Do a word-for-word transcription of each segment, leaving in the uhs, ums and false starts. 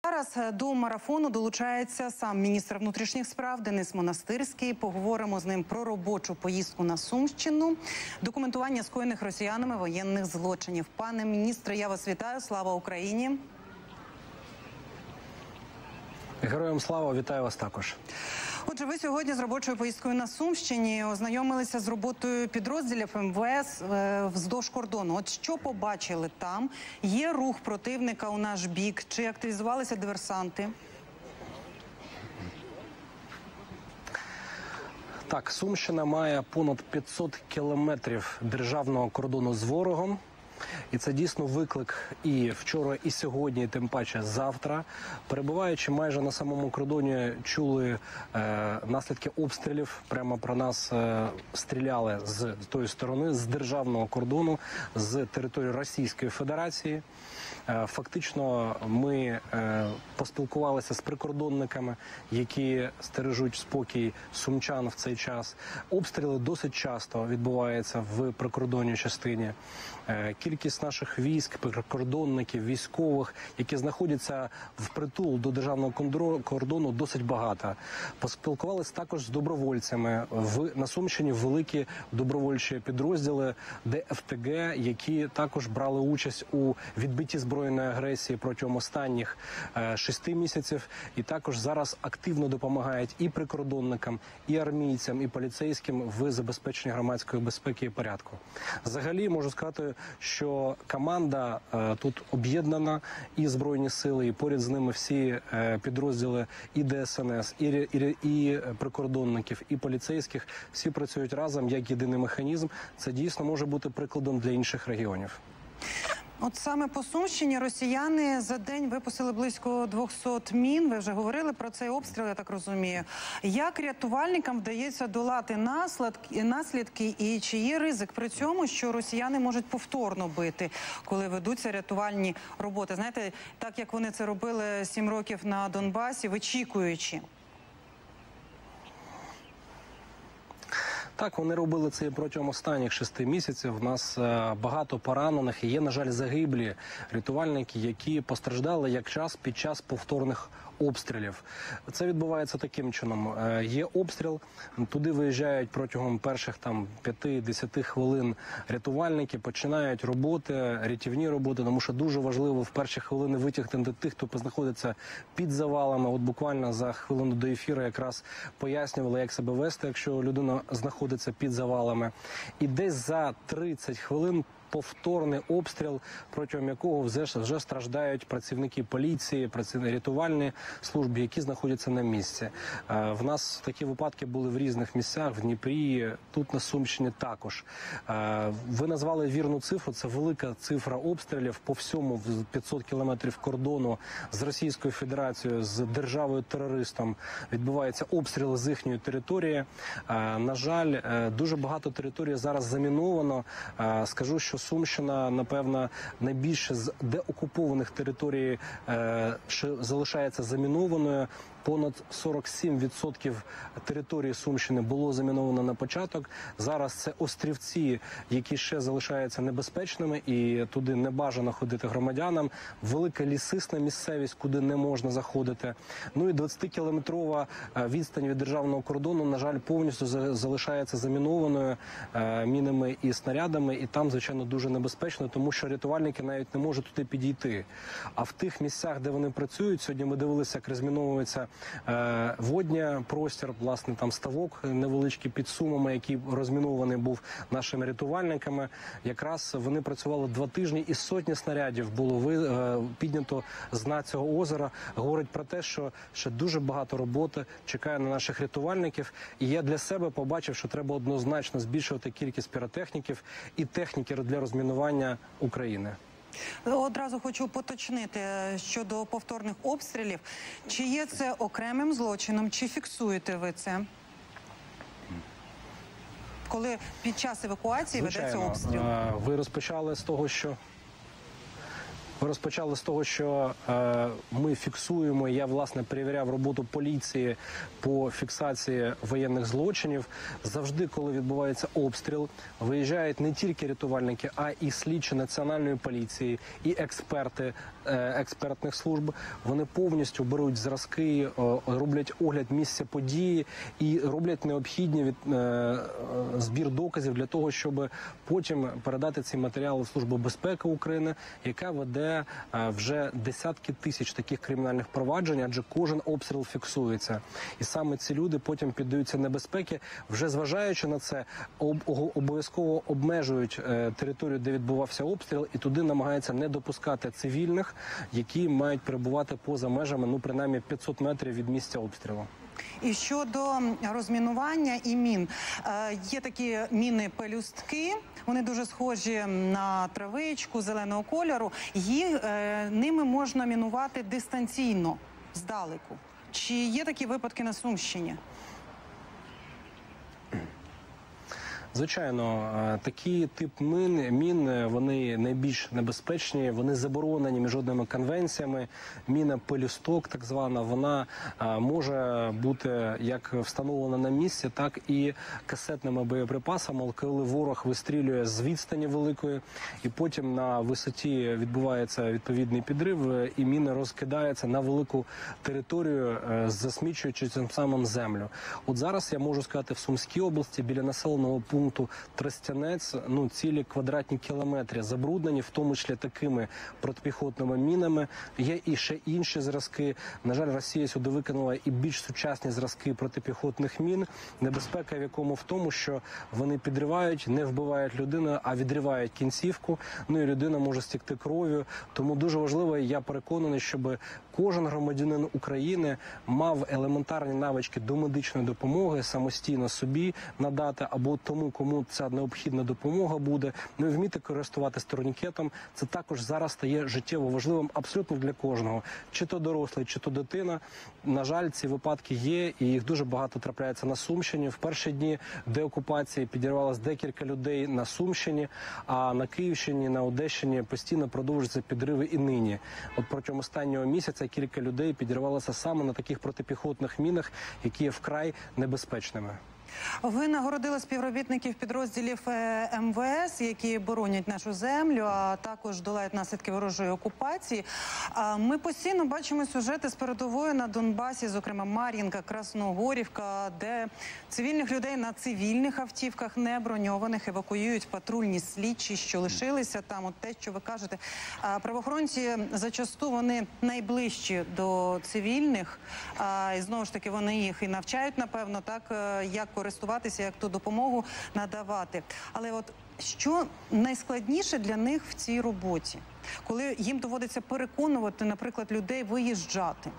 Зараз до марафону долучається сам міністр внутрішніх справ Денис Монастирський. Поговоримо з ним про робочу поїздку на Сумщину, документування скоєних росіянами воєнних злочинів. Пане міністре, я вас вітаю. Слава Україні! Героям слава, вітаю вас також. Отже, ви сьогодні з робочою поїздкою на Сумщині ознайомилися з роботою підрозділів ем ве ес вздовж кордону. От що побачили там? Є рух противника у наш бік? Чи активізувалися диверсанти? Так, Сумщина має понад п'ятсот кілометрів державного кордону з ворогом. І це дійсно виклик і вчора, і сьогодні, і тим паче завтра. Перебуваючи майже на самому кордоні, чули е, наслідки обстрілів. Прямо про нас е, стріляли з тої сторони, з державного кордону, з території Російської Федерації. Е, фактично ми е, поспілкувалися з прикордонниками, які стережуть спокій сумчан в цей час. Обстріли досить часто відбуваються в прикордонній частині. Е, Кількість наших військ, прикордонників, військових, які знаходяться впритул до державного кордону, досить багато. Поспілкувалися також з добровольцями. В, на Сумщині великі добровольчі підрозділи де еф те ге, які також брали участь у відбитті збройної агресії протягом останніх е, шести місяців. І також зараз активно допомагають і прикордонникам, і армійцям, і поліцейським в забезпеченні громадської безпеки і порядку. Взагалі, можу сказати, що команда е, тут об'єднана, і Збройні сили, і поряд з ними всі е, підрозділи і де ес ен ес, і, і, і прикордонників, і поліцейських. Всі працюють разом як єдиний механізм. Це дійсно може бути прикладом для інших регіонів. От саме по Сумщині росіяни за день випустили близько двохсот мін. Ви вже говорили про цей обстріл, я так розумію. Як рятувальникам вдається долати наслідки, наслідки і чи є ризик при цьому, що росіяни можуть повторно бити, коли ведуться рятувальні роботи? Знаєте, так як вони це робили сім років на Донбасі, вичікуючи. Так, вони робили це протягом останніх шести місяців. У нас е, багато поранених і є, на жаль, загиблі рятувальники, які постраждали якраз під час повторних обстрілів. Це відбувається таким чином. Е, є обстріл, туди виїжджають протягом перших там п'яти-десяти хвилин рятувальники, починають роботи, рятівні роботи, тому що дуже важливо в перші хвилини витягнути тих, хто знаходиться під завалами. От буквально за хвилину до ефіру якраз пояснювали, як себе вести, якщо людина знаходиться під завалами. І десь за тридцять хвилин повторний обстріл, протягом якого вже, вже страждають працівники поліції, працівники рятувальної служби, які знаходяться на місці. Е, в нас такі випадки були в різних місцях, в Дніпрі, тут на Сумщині також. Е, ви назвали вірну цифру, це велика цифра обстрілів по всьому п'ятсот кілометрів кордону з Російською Федерацією, з державою-терористом. Відбуваються обстріли з їхньої території. Е, на жаль, е, дуже багато території зараз заміновано. Е, скажу, що Сумщина, напевно, найбільше з деокупованих територій е, залишається замінованою. Понад сорок сім відсотків території Сумщини було заміновано на початок. Зараз це острівці, які ще залишаються небезпечними, і туди не бажано ходити громадянам. Велика лісисна місцевість, куди не можна заходити. Ну і двадцятикілометрова відстань від державного кордону, на жаль, повністю залишається замінованою е, мінами і снарядами. І там, звичайно, дуже небезпечно, тому що рятувальники навіть не можуть туди підійти. А в тих місцях, де вони працюють, сьогодні ми дивилися, як розміновується Е, водня простір, власне, там ставок невеличкий під Сумами, який розмінований був нашими рятувальниками. Якраз вони працювали два тижні і сотні снарядів було ви, е, піднято з дна цього озера. Говорить про те, що ще дуже багато роботи чекає на наших рятувальників. І я для себе побачив, що треба однозначно збільшувати кількість піротехніків і техніки для розмінування України. Одразу хочу поточнити щодо повторних обстрілів. Чи є це окремим злочином, чи фіксуєте ви це? Коли під час евакуації Звичайно, ведеться обстріл? Ви розпочали з того, що... Ви розпочали з того, що е, ми фіксуємо, я, власне, перевіряв роботу поліції по фіксації воєнних злочинів. Завжди, коли відбувається обстріл, виїжджають не тільки рятувальники, а і слідчі Національної поліції, і експерти е, експертних служб. Вони повністю беруть зразки, е, роблять огляд місця події і роблять необхідні від, е, збір доказів для того, щоб потім передати ці матеріали в Службу безпеки України, яка веде вже десятки тисяч таких кримінальних проваджень, адже кожен обстріл фіксується. І саме ці люди потім піддаються небезпеки. Вже зважаючи на це, об, обов'язково обмежують е, територію, де відбувався обстріл, і туди намагаються не допускати цивільних, які мають перебувати поза межами, ну, принаймні п'ятсот метрів від місця обстрілу. І щодо розмінування і мін. Є такі міни-пелюстки, вони дуже схожі на травичку зеленого кольору. Їх, ними можна мінувати дистанційно, здалеку. Чи є такі випадки на Сумщині? Звичайно, такий тип мін, мін, вони найбільш небезпечні, вони заборонені міжнародними конвенціями. Міна пелюсток, так звана, вона може бути як встановлена на місці, так і касетними боєприпасами, коли ворог вистрілює з відстані великої, і потім на висоті відбувається відповідний підрив, і міна розкидається на велику територію, засмічуючи цим самим землю. От зараз я можу сказати, в Сумській області біля населеного пункту пункту Тростянець, ну, цілі квадратні кілометри забруднені, в тому числі такими протипіхотними мінами. Є і ще інші зразки. На жаль, Росія сюди викинула і більш сучасні зразки протипіхотних мін. Небезпека в якому в тому, що вони підривають, не вбивають людину, а відривають кінцівку. Ну і людина може стікти кров'ю. Тому дуже важливо, я переконаний, щоб кожен громадянин України мав елементарні навички до медичної допомоги, самостійно собі надати або тому, кому ця необхідна допомога буде. Ну і вміти користуватися турнікетом. Це також зараз стає життєво важливим абсолютно для кожного. Чи то дорослий, чи то дитина. На жаль, ці випадки є, і їх дуже багато трапляється на Сумщині. В перші дні деокупації підірвалося декілька людей на Сумщині, а на Київщині, на Одещині постійно продовжуються підриви і нині. От протягом останнього місяця кілька людей підірвалося саме на таких протипіхотних мінах, які є вкрай небезпечними. Ви нагородили співробітників підрозділів ем ве ес, які боронять нашу землю, а також долають наслідки ворожої окупації. Ми постійно бачимо сюжети з передової на Донбасі, зокрема Мар'їнка, Красногорівка, де цивільних людей на цивільних автівках, не броньованих, евакуюють патрульні слідчі, що лишилися там. От те, що ви кажете, правоохоронці зачасту вони найближчі до цивільних, і знову ж таки вони їх і навчають, напевно, так, як користуватися, як ту допомогу надавати. Але от що найскладніше для них в цій роботі, коли їм доводиться переконувати, наприклад, людей виїжджати?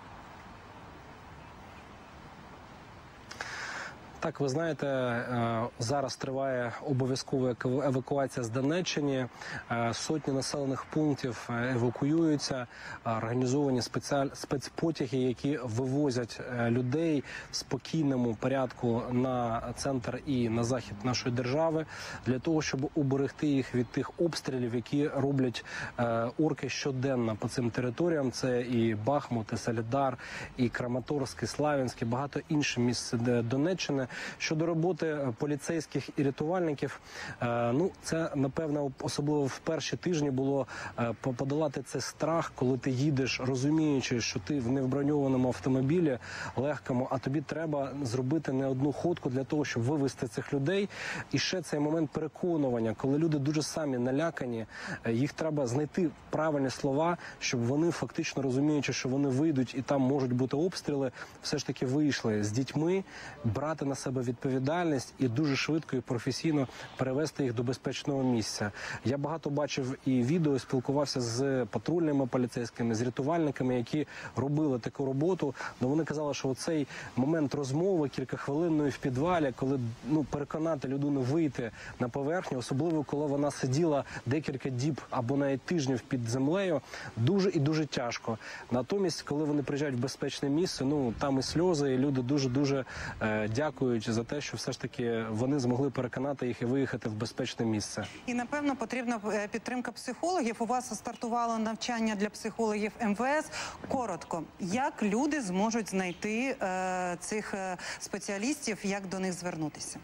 Так, ви знаєте, зараз триває обов'язкова евакуація з Донеччини. Сотні населених пунктів евакуюються, організовані спецпотяги, які вивозять людей в спокійному порядку на центр і на захід нашої держави, для того, щоб уберегти їх від тих обстрілів, які роблять орки щоденно по цим територіям. Це і Бахмут, і Солідар, і Краматорськ, і Славянськ, і багато інших місць Донеччини. Щодо роботи поліцейських і рятувальників, ну, це, напевно, особливо в перші тижні було подолати цей страх, коли ти їдеш, розуміючи, що ти в невброньованому автомобілі легкому, а тобі треба зробити не одну ходку для того, щоб вивезти цих людей. І ще цей момент переконування, коли люди дуже самі налякані, їх треба знайти правильні слова, щоб вони, фактично розуміючи, що вони вийдуть і там можуть бути обстріли, все ж таки вийшли з дітьми, брати на себе відповідальність і дуже швидко і професійно перевести їх до безпечного місця. Я багато бачив і відео, спілкувався з патрульними поліцейськими, з рятувальниками, які робили таку роботу. Но вони казали, що оцей момент розмови кількахвилинної в підвалі, коли, ну, переконати людину вийти на поверхню, особливо коли вона сиділа декілька діб або навіть тижнів під землею, дуже і дуже тяжко. Натомість, коли вони приїжджають в безпечне місце, ну, там і сльози, і люди дуже-дуже е, дякують дякують за те, що все ж таки вони змогли переконати їх і виїхати в безпечне місце. І, напевно, потрібна е, підтримка психологів. У вас стартувало навчання для психологів ем ве ес. Коротко, як люди зможуть знайти е, цих е, спеціалістів, як до них звернутися?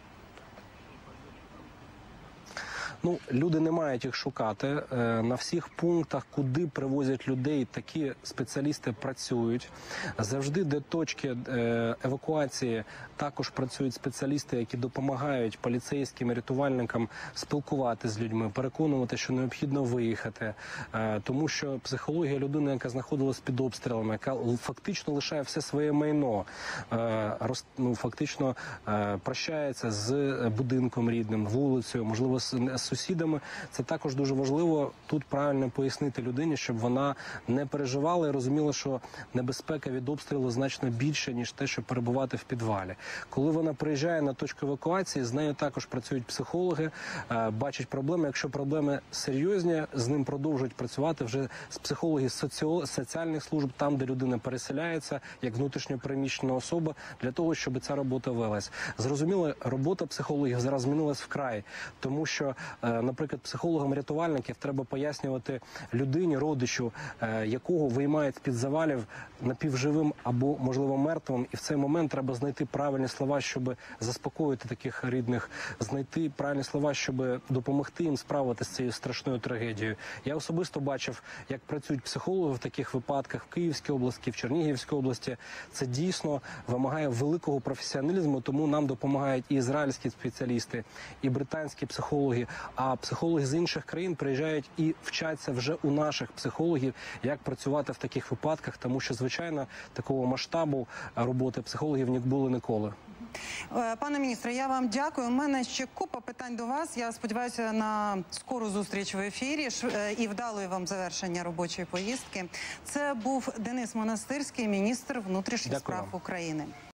Ну, люди не мають їх шукати. На всіх пунктах, куди привозять людей, такі спеціалісти працюють. Завжди, де точки евакуації, також працюють спеціалісти, які допомагають поліцейським і рятувальникам спілкувати з людьми, переконувати, що необхідно виїхати. Тому що психологія людини, яка знаходилась під обстрілами, яка фактично лишає все своє майно, ну, фактично прощається з будинком рідним, вулицею, можливо, з сусідами, це також дуже важливо тут правильно пояснити людині, щоб вона не переживала і розуміла, що небезпека від обстрілу значно більше, ніж те, щоб перебувати в підвалі. Коли вона приїжджає на точку евакуації, з нею також працюють психологи, бачать проблеми. Якщо проблеми серйозні, з ним продовжують працювати вже з психологів соціальних служб, там, де людина переселяється, як внутрішньо переміщена особа, для того, щоб ця робота велась. Зрозуміло, робота психологів зараз змінилась вкрай, тому що наприклад, психологам-рятувальників треба пояснювати людині, родичу, якого виймають з-під завалів напівживим або, можливо, мертвим. І в цей момент треба знайти правильні слова, щоб заспокоїти таких рідних, знайти правильні слова, щоб допомогти їм справитися з цією страшною трагедією. Я особисто бачив, як працюють психологи в таких випадках в Київській області, в Чернігівській області. Це дійсно вимагає великого професіоналізму, тому нам допомагають і ізраїльські спеціалісти, і британські психологи. А психологи з інших країн приїжджають і вчаться вже у наших психологів, як працювати в таких випадках, тому що, звичайно, такого масштабу роботи психологів не було ніколи. Пане міністре, я вам дякую. У мене ще купа питань до вас. Я сподіваюся на скору зустріч в ефірі і вдалої вам завершення робочої поїздки. Це був Денис Монастирський, міністр внутрішніх справ України.